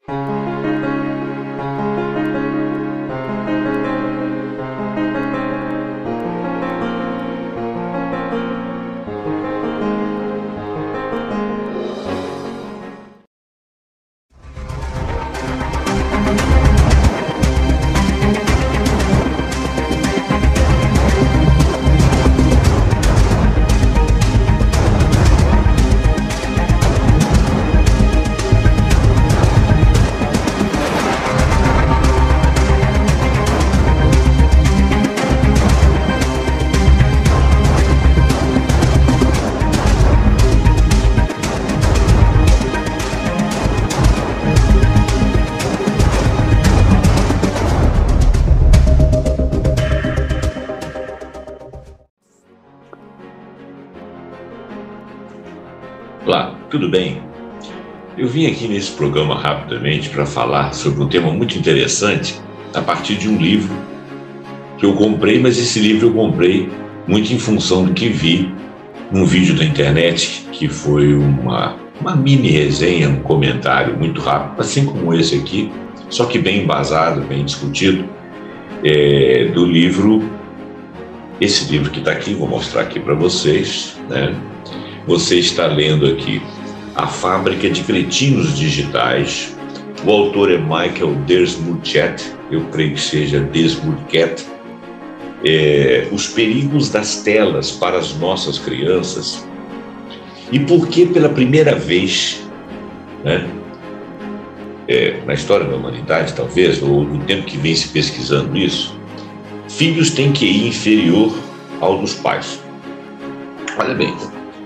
Olá, tudo bem? Eu vim aqui nesse programa rapidamente para falar sobre um tema muito interessante a partir de um livro que eu comprei, mas esse livro eu comprei muito em função do que vi num vídeo da internet, que foi uma mini resenha, um comentário muito rápido, assim como esse aqui, só que bem embasado, bem discutido, do livro, esse livro que está aqui, vou mostrar aqui para vocês, né? Você está lendo aqui A Fábrica de Cretinos Digitais. O autor é Michael Desmoulins, eu creio que seja Desmoulins. Os perigos das telas para as nossas crianças. E por que pela primeira vez, né, na história da humanidade, talvez, ou no tempo que vem se pesquisando isso, filhos têm QI inferior ao dos pais. Olha bem,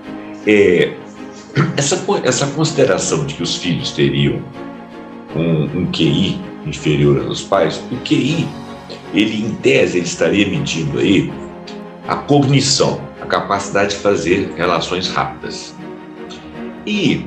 essa consideração de que os filhos teriam um QI inferior aos pais, o QI, ele em tese, ele estaria medindo aí a cognição, a capacidade de fazer relações rápidas. E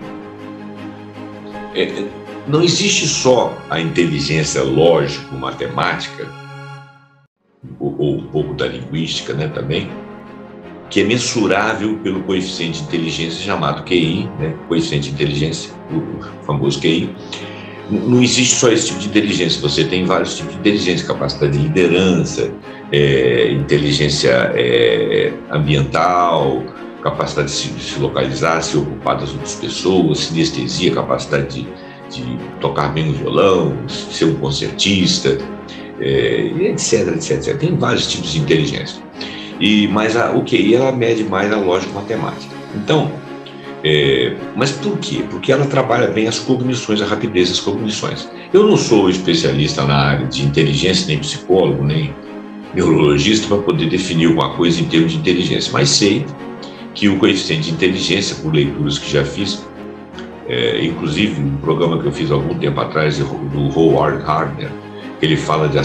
não existe só a inteligência lógico-matemática, ou um pouco da linguística, né, também, que é mensurável pelo coeficiente de inteligência chamado QI, né? Coeficiente de inteligência, o famoso QI. Não existe só esse tipo de inteligência, você tem vários tipos de inteligência, capacidade de liderança, inteligência ambiental, capacidade de se localizar, se ocupar das outras pessoas, sinestesia, capacidade de tocar bem o violão, ser um concertista, etc, etc, etc. Tem vários tipos de inteligência. Mas o QI, ela mede mais a lógica matemática. Então, mas por quê? Porque ela trabalha bem as cognições, a rapidez das cognições. Eu não sou especialista na área de inteligência, nem psicólogo, nem neurologista para poder definir alguma coisa em termos de inteligência, mas sei que o coeficiente de inteligência, por leituras que já fiz, inclusive um programa que eu fiz há algum tempo atrás, do Howard Gardner, ele fala dos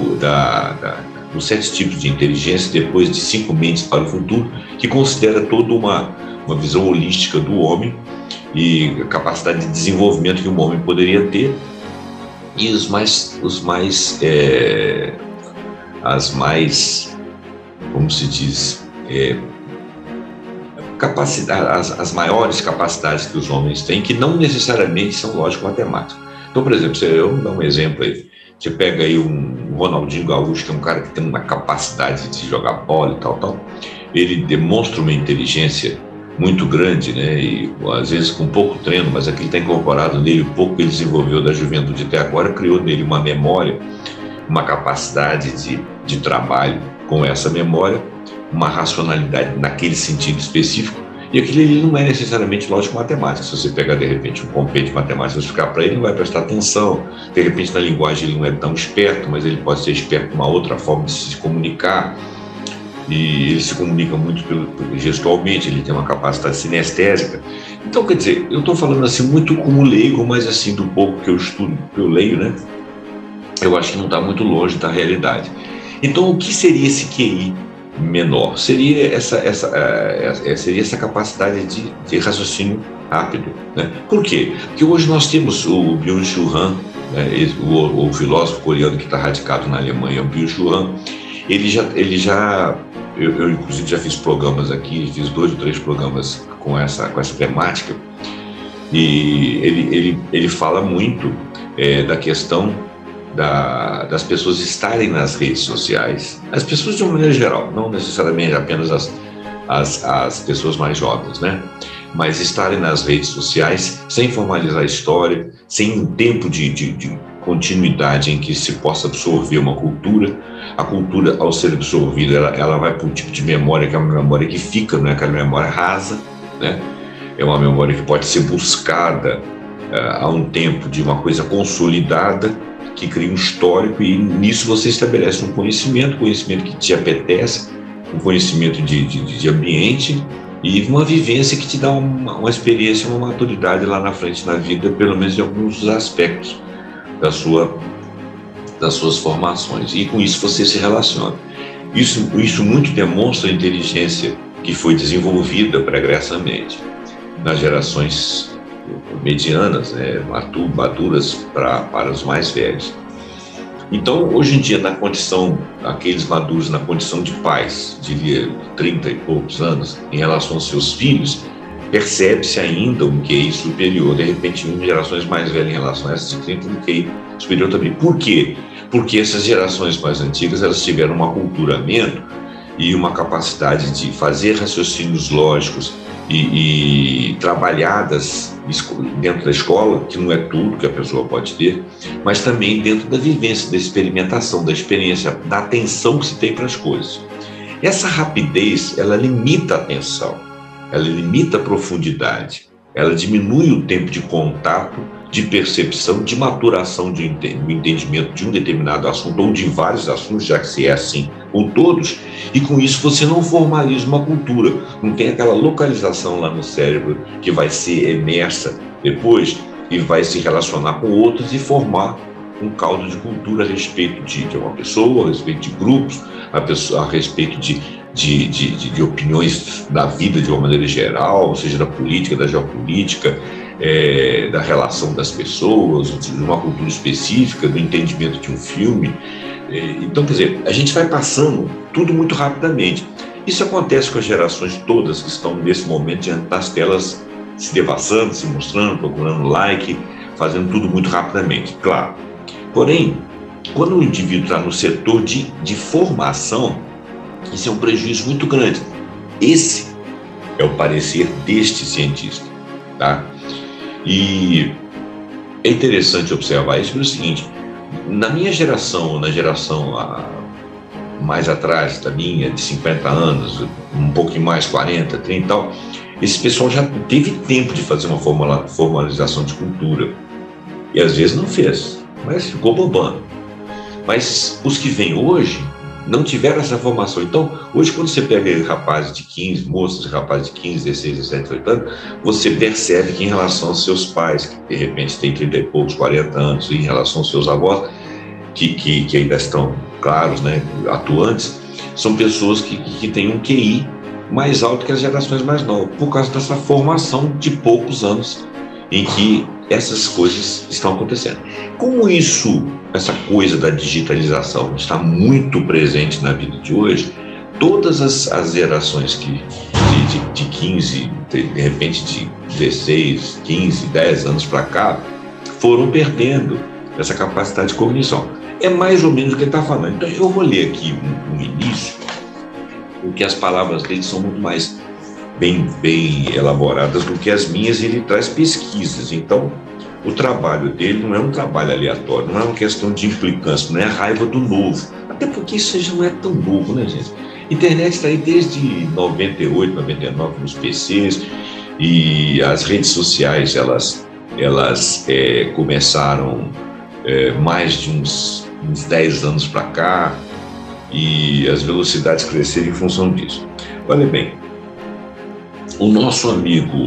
7 tipos de inteligência, depois de 5 mentes para o futuro, que considera toda uma visão holística do homem e a capacidade de desenvolvimento que um homem poderia ter, e as maiores capacidades que os homens têm, que não necessariamente são lógico-matemáticas. Então, por exemplo, eu vou dar um exemplo aí. Você pega aí um Ronaldinho Gaúcho, que é um cara que tem uma capacidade de jogar bola e tal. Ele demonstra uma inteligência muito grande, né? E às vezes com pouco treino, mas aquilo está incorporado nele, o pouco que ele desenvolveu da juventude até agora, criou nele uma memória, uma capacidade de trabalho com essa memória, uma racionalidade naquele sentido específico. E aquilo ele não é necessariamente lógico-matemática. Se você pegar, de repente, um competente de matemática e explicar para ele, não vai prestar atenção. De repente, na linguagem, ele não é tão esperto, mas ele pode ser esperto com uma outra forma de se comunicar. E ele se comunica muito gestualmente, ele tem uma capacidade sinestésica. Então, quer dizer, eu estou falando assim muito como leigo, mas assim, do pouco que eu estudo, que eu leio, né? Eu acho que não está muito longe da realidade. Então, o que seria esse QI menor? Seria essa capacidade de raciocínio rápido, né? Por quê? Porque hoje nós temos o Byung-Chul Han, né? o filósofo coreano que está radicado na Alemanha, o Byung-Chul Han. Eu inclusive já fiz programas aqui, fiz 2 ou 3 programas com essa temática, E ele fala muito da questão das pessoas estarem nas redes sociais, as pessoas de uma maneira geral, não necessariamente apenas as pessoas mais jovens, né? Mas estarem nas redes sociais sem formalizar a história, sem um tempo de continuidade em que se possa absorver uma cultura. A cultura, ao ser absorvida, ela vai para um tipo de memória que é uma memória que fica, não é aquela memória rasa, né? É uma memória que pode ser buscada há um tempo de uma coisa consolidada, que cria um histórico, e nisso você estabelece um conhecimento que te apetece, um conhecimento de ambiente e uma vivência que te dá uma experiência, uma maturidade lá na frente na vida, pelo menos em alguns dos aspectos das suas formações. E com isso você se relaciona. Isso muito demonstra a inteligência que foi desenvolvida pregressamente nas gerações medianas, né, maduras para os mais velhos. Então, hoje em dia, na condição, aqueles maduros na condição de pais, diria 30 e poucos anos, em relação aos seus filhos, percebe-se ainda um QI superior. De repente, em gerações mais velhas em relação a essas de 30, um QI superior também. Por quê? Porque essas gerações mais antigas, elas tiveram um aculturamento e uma capacidade de fazer raciocínios lógicos e trabalhadas dentro da escola, que não é tudo que a pessoa pode ter, mas também dentro da vivência, da experimentação, da experiência, da atenção que se tem para as coisas. Essa rapidez, ela limita a atenção, ela limita a profundidade, ela diminui o tempo de contato, de percepção, de maturação do entendimento de um determinado assunto ou de vários assuntos, já que se é assim com todos, e com isso você não formaliza uma cultura, não tem aquela localização lá no cérebro que vai ser emersa depois e vai se relacionar com outros e formar um caldo de cultura a respeito de uma pessoa, a respeito de grupos, a respeito de opiniões da vida de uma maneira geral, ou seja, da política, da geopolítica, da relação das pessoas, de uma cultura específica, do entendimento de um filme. Então, quer dizer, a gente vai passando tudo muito rapidamente. Isso acontece com as gerações todas que estão nesse momento diante das telas, se devassando, se mostrando, procurando like, fazendo tudo muito rapidamente, claro. Porém, quando o indivíduo está no setor de formação, isso é um prejuízo muito grande. Esse é o parecer deste cientista, tá? E é interessante observar isso pelo seguinte: na minha geração, na geração mais atrás da minha, de 50 anos, um pouquinho mais, 40, 30 e tal, esse pessoal já teve tempo de fazer uma formalização de cultura. E às vezes não fez, mas ficou bobando. Mas os que vêm hoje não tiveram essa formação. Então, hoje, quando você pega rapazes de 15, moças e rapazes de 15, 16, 17, 18 anos, você percebe que em relação aos seus pais, que de repente têm 30 e poucos, 40 anos, e em relação aos seus avós, que ainda estão claros, né, atuantes, são pessoas que têm um QI mais alto que as gerações mais novas, por causa dessa formação de poucos anos em que essas coisas estão acontecendo. Como essa coisa da digitalização está muito presente na vida de hoje, todas as gerações de 15, de repente de 16, 15, 10 anos para cá, foram perdendo essa capacidade de cognição. É mais ou menos o que ele está falando. Então, eu vou ler aqui um início, porque as palavras dele são muito mais bem elaboradas do que as minhas, e ele traz pesquisas. Então, o trabalho dele não é um trabalho aleatório, não é uma questão de implicância, não é a raiva do novo. Até porque isso já não é tão novo, né, gente? A internet está aí desde 98, 99 nos PCs, e as redes sociais, elas começaram mais de uns 10 anos para cá, e as velocidades cresceram em função disso. Olha bem, o nosso amigo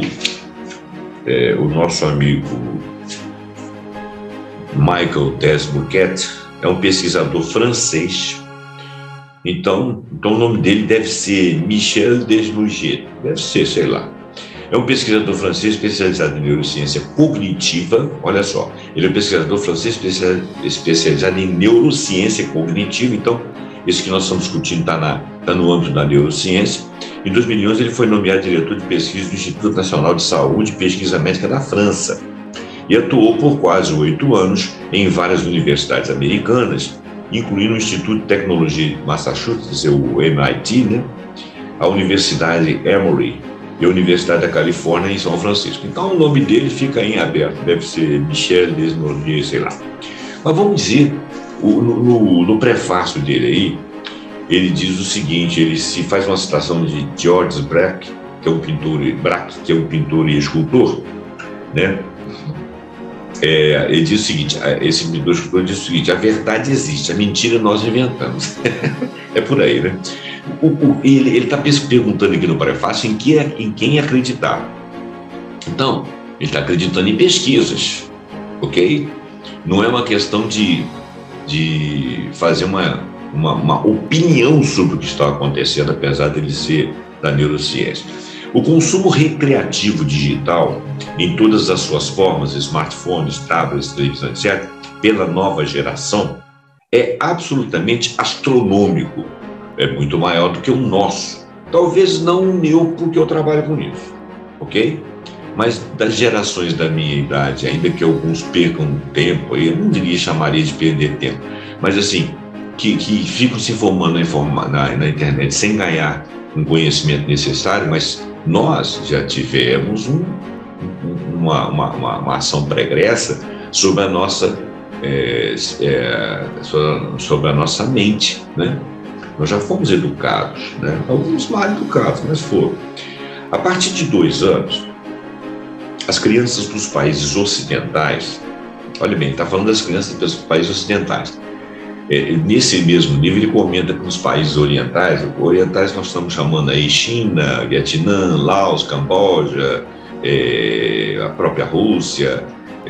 Michael Desbourquet é um pesquisador francês. Então o nome dele deve ser Michel Desbourquet, deve ser, sei lá. É um pesquisador francês especializado em neurociência cognitiva. Olha só, ele é um pesquisador francês especializado em neurociência cognitiva. Então, esse que nós estamos discutindo está no âmbito da neurociência. Em 2011, ele foi nomeado diretor de pesquisa do Instituto Nacional de Saúde e Pesquisa Médica da França e atuou por quase 8 anos em várias universidades americanas, incluindo o Instituto de Tecnologia de Massachusetts, o MIT, né? A Universidade Emory e a Universidade da Califórnia em São Francisco. Então, o nome dele fica aí em aberto, deve ser Michel Desnoyers, sei lá. Mas vamos dizer, no prefácio dele aí, ele diz o seguinte, ele se faz uma citação de Georges Braque, que é um pintor e escultor, né? Ele diz o seguinte, esse pintor e escultor diz o seguinte: a verdade existe, a mentira nós inventamos. É por aí, né? Ele está perguntando aqui no prefácio em quem acreditar. Então, ele está acreditando em pesquisas, ok? Não é uma questão de fazer uma opinião sobre o que está acontecendo, apesar dele ser da neurociência. O consumo recreativo digital, em todas as suas formas, smartphones, tablets, televisão, etc., pela nova geração, é absolutamente astronômico. É muito maior do que o nosso. Talvez não o meu, porque eu trabalho com isso, ok? Mas das gerações da minha idade, ainda que alguns percam tempo, eu não chamaria de perder tempo, mas assim, que ficam se informando na internet sem ganhar um conhecimento necessário, mas nós já tivemos uma ação pregressa sobre a nossa, sobre a nossa mente, né? Nós já fomos educados, né? Alguns mal educados, mas foram. A partir de 2 anos, as crianças dos países ocidentais, olha bem, está falando das crianças dos países ocidentais, nesse mesmo nível ele comenta que nos países orientais nós estamos chamando aí China, Vietnã, Laos, Camboja, a própria Rússia,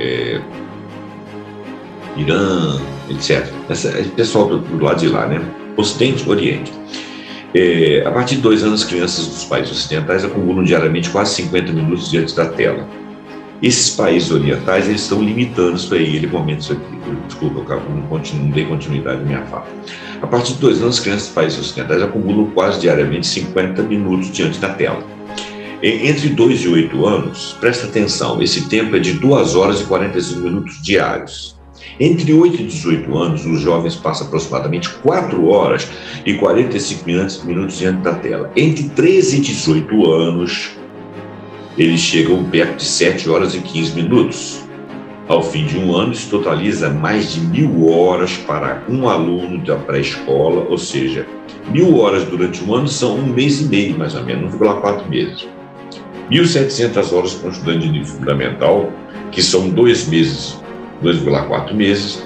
Irã, etc. Esse pessoal do lado de lá, né? Ocidente, Oriente. A partir de 2 anos, as crianças dos países ocidentais acumulam diariamente quase 50 minutos diante da tela. Esses países orientais, eles estão limitando isso aí. Ele comenta isso aqui. Desculpa, eu não dei continuidade à minha fala. A partir de 2 anos, as crianças dos países ocidentais acumulam quase diariamente 50 minutos diante da tela. Entre 2 e 8 anos, presta atenção, esse tempo é de 2 horas e 45 minutos diários. Entre 8 e 18 anos, os jovens passam aproximadamente 4 horas e 45 minutos diante da tela. Entre 13 e 18 anos, eles chegam perto de 7 horas e 15 minutos. Ao fim de 1 ano, isso totaliza mais de 1.000 horas para um aluno da pré-escola, ou seja, 1.000 horas durante 1 ano são 1 mês e meio, mais ou menos, 1,4 meses. 1.700 horas para um estudante de nível fundamental, que são 2 meses, 2,4 meses.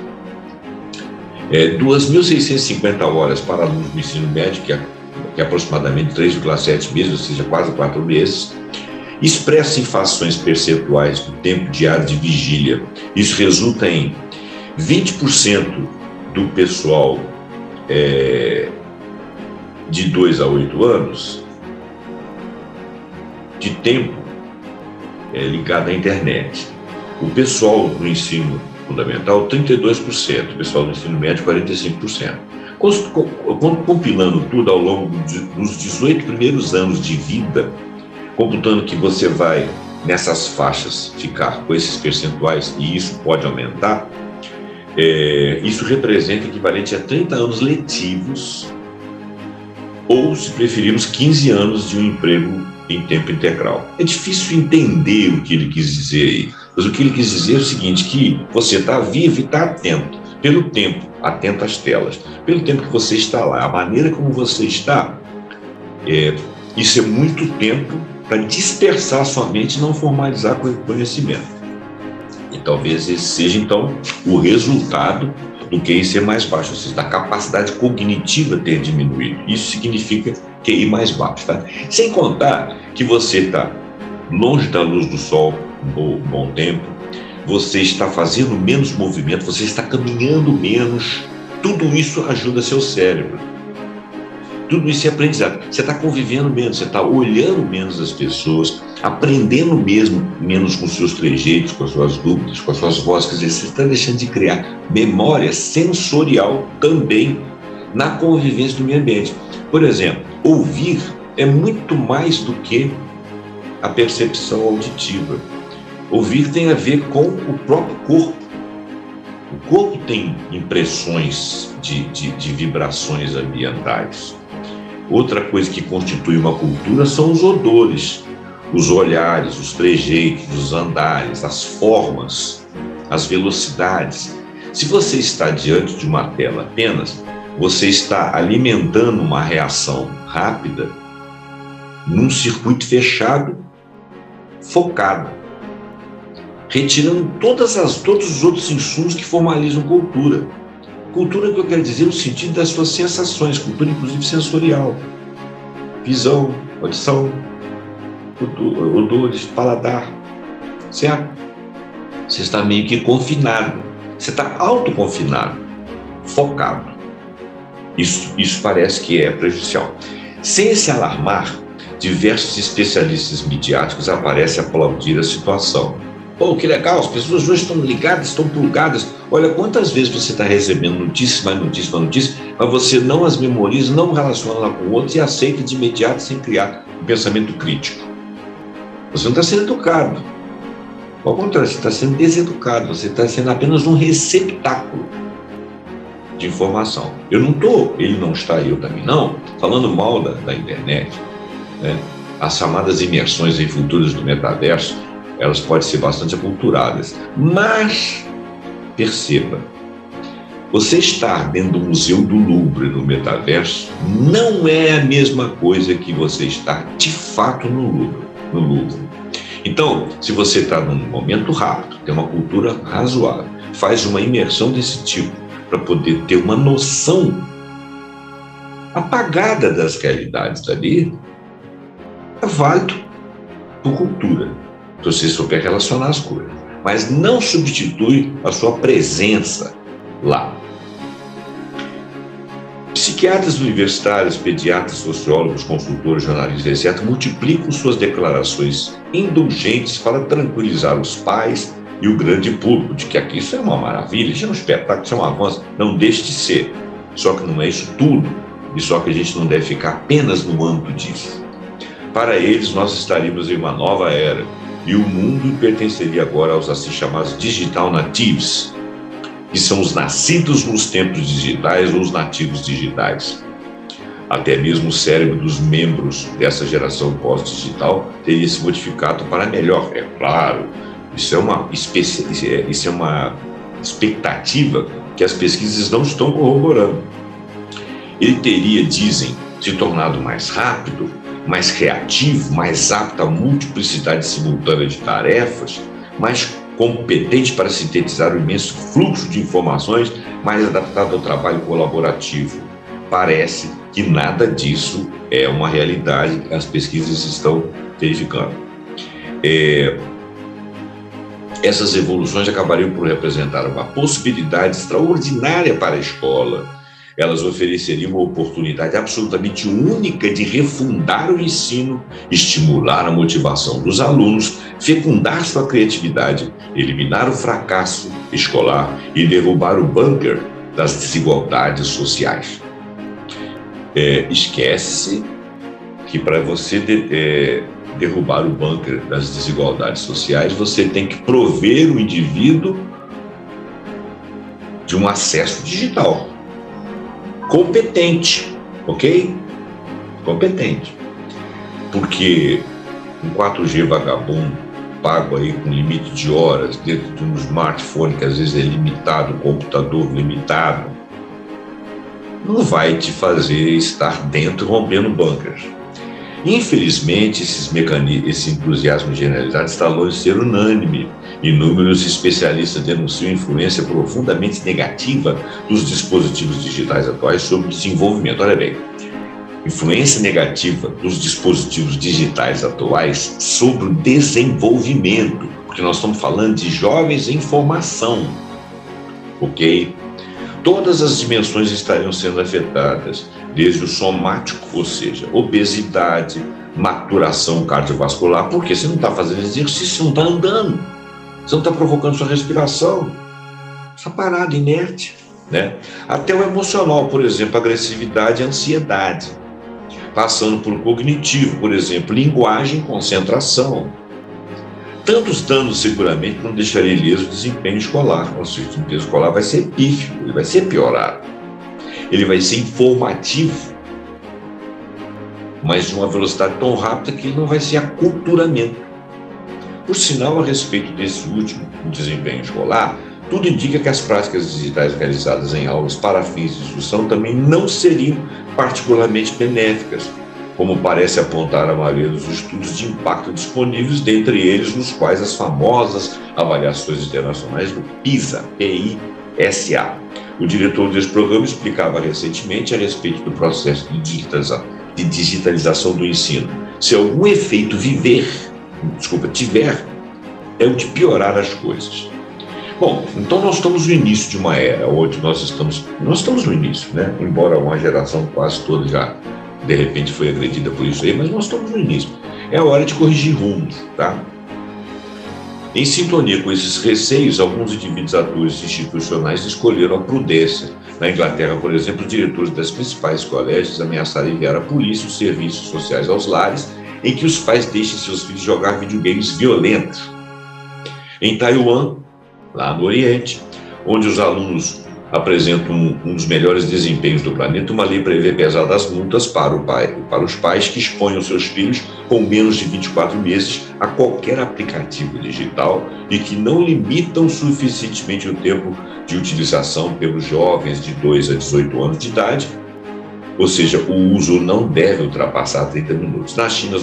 2.650 horas para alunos do ensino médio, que é aproximadamente 3,7 meses, ou seja, quase 4 meses. Expressa em frações percentuais do tempo diário de vigília. Isso resulta em 20% do pessoal de 2 a 8 anos de tempo ligado à internet. O pessoal do ensino fundamental, 32%, o pessoal do ensino médio, 45%. Compilando tudo ao longo dos 18 primeiros anos de vida, computando que você vai, nessas faixas, ficar com esses percentuais, e isso pode aumentar, isso representa equivalente a 30 anos letivos, ou, se preferirmos, 15 anos de um emprego em tempo integral. É difícil entender o que ele quis dizer aí, mas o que ele quis dizer é o seguinte, que você está vivo e está atento, pelo tempo, atento às telas, pelo tempo que você está lá, a maneira como você está, isso é muito tempo para dispersar sua mente e não formalizar conhecimento. E talvez esse seja, então, o resultado do QI ser mais baixo, ou seja, da capacidade cognitiva ter diminuído. Isso significa QI mais baixo, tá? Sem contar que você está longe da luz do sol um bom tempo, você está fazendo menos movimento, você está caminhando menos, tudo isso ajuda seu cérebro. Tudo isso é aprendizado. Você está convivendo menos, você está olhando menos as pessoas, aprendendo menos com seus trejeitos, com as suas dúvidas, com as suas vozes. Quer dizer, você está deixando de criar memória sensorial também na convivência do meio ambiente. Por exemplo, ouvir é muito mais do que a percepção auditiva. Ouvir tem a ver com o próprio corpo. O corpo tem impressões de vibrações ambientais. Outra coisa que constitui uma cultura são os odores, os olhares, os trejeitos, os andares, as formas, as velocidades. Se você está diante de uma tela apenas, você está alimentando uma reação rápida num circuito fechado, focado, retirando todos os outros insumos que formalizam cultura. Cultura que eu quero dizer no sentido das suas sensações, cultura inclusive sensorial, visão, audição, odores, paladar, certo? Você está meio que confinado, você está autoconfinado, focado. Isso parece que é prejudicial. Sem se alarmar, diversos especialistas midiáticos aparecem a aplaudir a situação. Pô, que legal, as pessoas hoje estão ligadas, estão plugadas. Olha quantas vezes você está recebendo notícias, mais notícias, mas você não as memoriza, não relaciona lá com o outro e aceita de imediato sem criar um pensamento crítico. Você não está sendo educado. Ao contrário, você está sendo deseducado, você está sendo apenas um receptáculo de informação. Ele não está, eu também não, falando mal da internet, né? As chamadas imersões em futuros do metaverso, elas podem ser bastante aculturadas, mas perceba, você estar dentro do Museu do Louvre no metaverso não é a mesma coisa que você estar de fato no Louvre. Então, se você está num momento rápido, tem uma cultura razoável, faz uma imersão desse tipo para poder ter uma noção apagada das realidades dali, é válido por cultura, se você souber relacionar as coisas, mas não substitui a sua presença lá. Psiquiatras universitários, pediatras, sociólogos, consultores, jornalistas, etc., multiplicam suas declarações indulgentes para tranquilizar os pais e o grande público de que aqui isso é uma maravilha, isso é um espetáculo, isso é um avanço. Não deixe de ser. Só que não é isso tudo, e só que a gente não deve ficar apenas no âmbito disso. Para eles, nós estaríamos em uma nova era, e o mundo pertenceria agora aos assim chamados digital natives, que são os nascidos nos tempos digitais ou os nativos digitais. Até mesmo o cérebro dos membros dessa geração pós-digital teria se modificado para melhor, é claro. Isso é uma expectativa que as pesquisas não estão corroborando. Ele teria, dizem, se tornado mais rápido, mais reativo, mais apto à multiplicidade simultânea de tarefas, mais competente para sintetizar o imenso fluxo de informações, mais adaptado ao trabalho colaborativo. Parece que nada disso é uma realidade, as pesquisas estão verificando. Essas evoluções acabariam por representar uma possibilidade extraordinária para a escola. Elas ofereceriam uma oportunidade absolutamente única de refundar o ensino, estimular a motivação dos alunos, fecundar sua criatividade, eliminar o fracasso escolar e derrubar o bunker das desigualdades sociais. Esquece que para você derrubar o bunker das desigualdades sociais, você tem que prover o indivíduo de um acesso digital competente, ok? Competente. Porque um 4G vagabundo, pago aí com limite de horas, dentro de um smartphone que às vezes é limitado, um computador limitado, não vai te fazer estar dentro rompendo bunkers. Infelizmente, esse entusiasmo generalizado está longe de ser unânime. Inúmeros especialistas denunciam a influência profundamente negativa dos dispositivos digitais atuais sobre o desenvolvimento. Olha bem, influência negativa dos dispositivos digitais atuais sobre o desenvolvimento, porque nós estamos falando de jovens em formação, ok? Todas as dimensões estariam sendo afetadas, desde o somático, ou seja, obesidade, maturação cardiovascular, porque você não está fazendo exercício, você não está andando, você não está provocando sua respiração, está parado, inerte. né? Até o emocional, por exemplo, agressividade e ansiedade, passando por cognitivo, por exemplo, linguagem e concentração. Tantos danos seguramente não deixaria ileso o desempenho escolar. O desempenho escolar vai ser pífio, ele vai ser piorado. Ele vai ser informativo, mas de uma velocidade tão rápida que ele não vai ser aculturamento. Por sinal, a respeito desse último, o desempenho escolar, tudo indica que as práticas digitais realizadas em aulas para fins de instrução também não seriam particularmente benéficas, como parece apontar a maioria dos estudos de impacto disponíveis, dentre eles nos quais as famosas avaliações internacionais do PISA, P-I-S-A. O diretor desse programa explicava recentemente a respeito do processo de digitalização do ensino. Se algum efeito tiver, é o de piorar as coisas. Bom, então nós estamos no início de uma era, onde nós estamos no início, né? Embora uma geração quase toda já, de repente, foi agredida por isso aí, mas nós estamos no início. É a hora de corrigir rumos, tá? Em sintonia com esses receios, alguns indivíduos atores institucionais escolheram a prudência. Na Inglaterra, por exemplo, os diretores das principais colégios ameaçaram enviar a polícia os serviços sociais aos lares em que os pais deixem seus filhos jogar videogames violentos. Em Taiwan, lá no Oriente, onde os alunos apresentam um dos melhores desempenhos do planeta, uma lei prevê pesadas multas para os pais que exponham seus filhos com menos de 24 meses a qualquer aplicativo digital e que não limitam suficientemente o tempo de utilização pelos jovens de 2 a 18 anos de idade, ou seja, o uso não deve ultrapassar 30 minutos. Na China,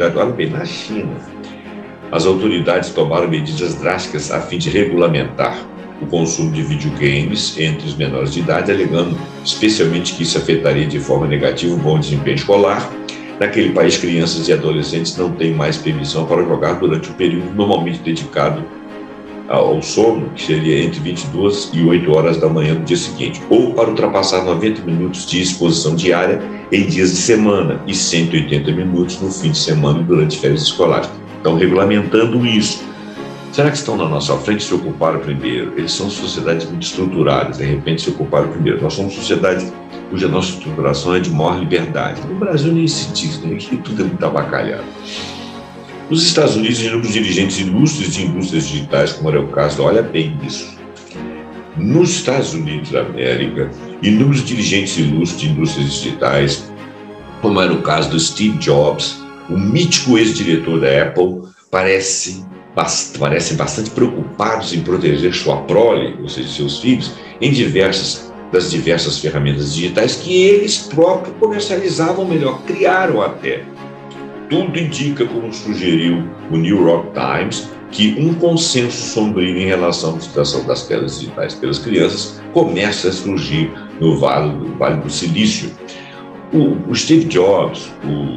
as autoridades tomaram medidas drásticas a fim de regulamentar o consumo de videogames entre os menores de idade, alegando especialmente que isso afetaria de forma negativa o bom desempenho escolar. Naquele país, crianças e adolescentes não têm mais permissão para jogar durante o período normalmente dedicado ao sono, que seria entre 22 e 8 horas da manhã do dia seguinte, ou para ultrapassar 90 minutos de exposição diária em dias de semana e 180 minutos no fim de semana e durante férias escolares. Estão regulamentando isso. Será que estão na nossa frente se ocuparam primeiro? Eles são sociedades muito estruturadas, de repente se ocuparam primeiro. Nós somos sociedades cuja nossa estruturação é de maior liberdade. No Brasil nem se diz, né? Aqui tudo é muito abacalhado. Nos Estados Unidos, inúmeros dirigentes ilustres de indústrias digitais, como era o caso, olha bem isso. Nos Estados Unidos da América, inúmeros dirigentes ilustres de indústrias digitais, como era o caso do Steve Jobs, o mítico ex-diretor da Apple, parecem bastante preocupados em proteger sua prole, ou seja, seus filhos, das diversas ferramentas digitais que eles próprios comercializavam, melhor, criaram até. Tudo indica, como sugeriu o New York Times, que um consenso sombrio em relação à utilização das telas digitais pelas crianças começa a surgir no Vale do Silício. O Steve Jobs,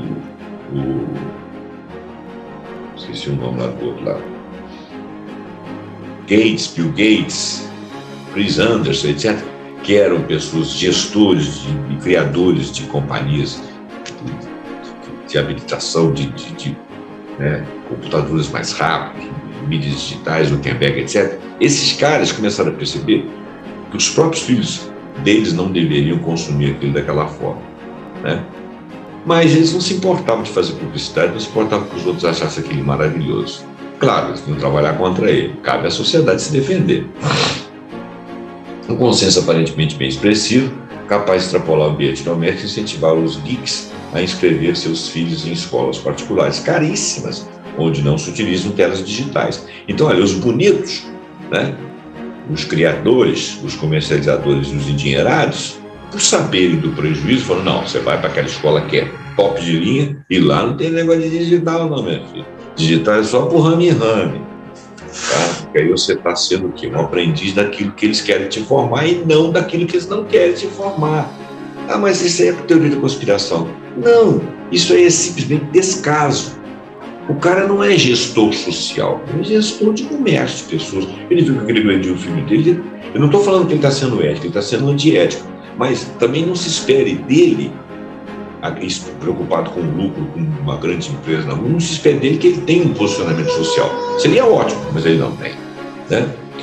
esqueci o nome lá do outro lado, Bill Gates, Chris Anderson, etc., que eram pessoas, gestores e criadores de companhias de habilitação de computadores mais rápidos, mídias digitais, Gutenberg, etc. Esses caras começaram a perceber que os próprios filhos deles não deveriam consumir aquilo daquela forma, né? Mas eles não se importavam de fazer publicidade, não se importavam que os outros achassem aquilo maravilhoso. Claro, eles iam trabalhar contra ele. Cabe à sociedade se defender. Um consenso aparentemente bem expressivo, capaz de extrapolar o ambiente doméstico e incentivar os geeks a inscrever seus filhos em escolas particulares caríssimas, onde não se utilizam telas digitais. Então, olha, os bonitos, né, os criadores, os comercializadores e os endinheirados, por saberem do prejuízo, falaram, não, você vai para aquela escola que é top de linha e lá não tem negócio de digital não, meu filho. Digital é só por rame-rame. Tá? Porque aí você está sendo o quê? Um aprendiz daquilo que eles querem te formar e não daquilo que eles não querem te formar. Ah, mas isso aí é teoria da conspiração. Não, isso aí é simplesmente descaso. O cara não é gestor social, ele é gestor de comércio de pessoas. Ele viu que ele agrediu o filho dele. Eu não estou falando que ele está sendo ético, ele está sendo antiético. Mas também não se espere dele, preocupado com o lucro, com uma grande empresa, não se espere dele que ele tenha um posicionamento social. Seria ótimo, mas ele não tem, né?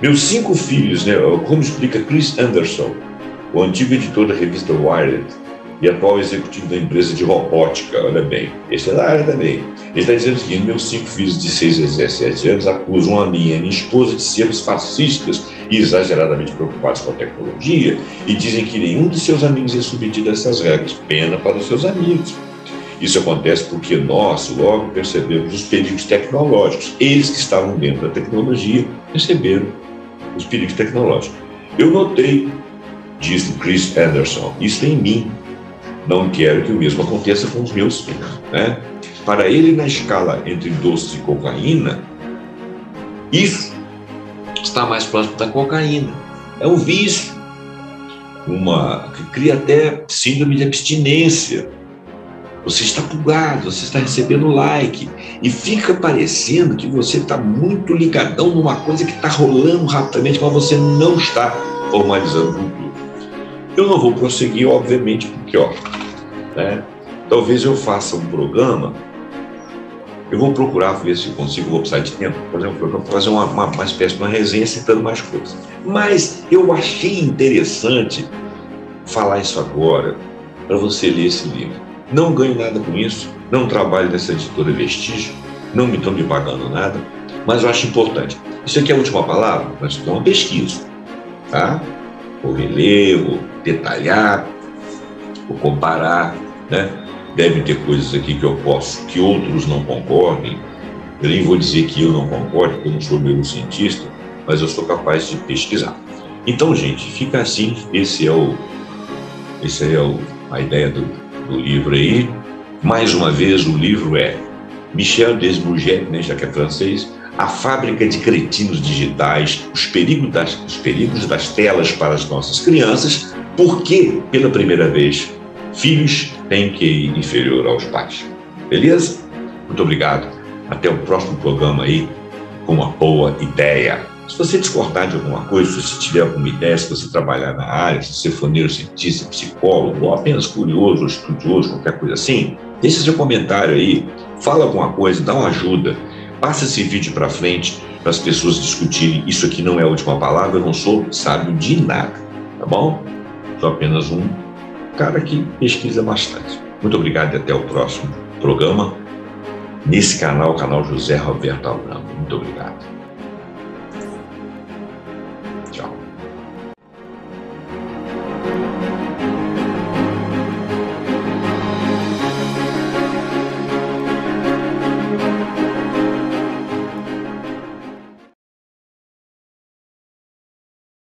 Meus 5 filhos, né, como explica Chris Anderson, o antigo editor da revista Wired e atual executivo da empresa de robótica, olha bem, esse é da área também. Ele está dizendo o seguinte: meus 5 filhos de 6 a 17 anos acusam a minha esposa de sermos fascistas e exageradamente preocupados com a tecnologia e dizem que nenhum de seus amigos é submetido a essas regras. Pena para os seus amigos. Isso acontece porque nós logo percebemos os perigos tecnológicos. Eles que estavam dentro da tecnologia perceberam os perigos tecnológicos. Eu notei, diz o Chris Anderson, isso em mim. Não quero que o mesmo aconteça com os meus filhos, né? Para ele, na escala entre doce e cocaína, isso está mais próximo da cocaína. É um vício, que cria até síndrome de abstinência. Você está pulgado, você está recebendo like e fica parecendo que você está muito ligadão numa coisa que está rolando rapidamente, mas você não está formalizando com tudo. Eu não vou prosseguir, obviamente, porque, né, talvez eu faça um programa, eu vou procurar ver se eu consigo, vou precisar de tempo, fazer um programa, fazer uma espécie de uma resenha citando mais coisas. Mas eu achei interessante falar isso agora, para você ler esse livro. Não ganho nada com isso, não trabalho nessa editora Vestígio, não me estão me pagando nada, mas eu acho importante. Isso aqui é a última palavra, mas é uma pesquisa, tá? Vou reler, vou detalhar, vou comparar, né? Deve ter coisas aqui que eu posso, que outros não concordem. Eu nem vou dizer que eu não concordo, porque eu não sou neurocientista, mas eu sou capaz de pesquisar. Então, gente, fica assim, essa é a ideia do livro aí. Mais uma vez, o livro é Michel Desbourget, né, já que é francês, A Fábrica de Cretinos Digitais, os perigos das telas para as nossas crianças, porque, pela primeira vez, filhos têm QI inferior aos pais. Beleza? Muito obrigado. Até o próximo programa aí, com uma boa ideia. Se você discordar de alguma coisa, se você tiver alguma ideia, se você trabalhar na área, se você for neurocientista, psicólogo, ou apenas curioso, ou estudioso, qualquer coisa assim, deixa seu comentário aí, fala alguma coisa, dá uma ajuda, passa esse vídeo para frente para as pessoas discutirem. Isso aqui não é a última palavra, eu não sou sábio de nada, tá bom? Sou apenas um cara que pesquisa bastante. Muito obrigado e até o próximo programa nesse canal, o canal José Roberto Abramo. Muito obrigado.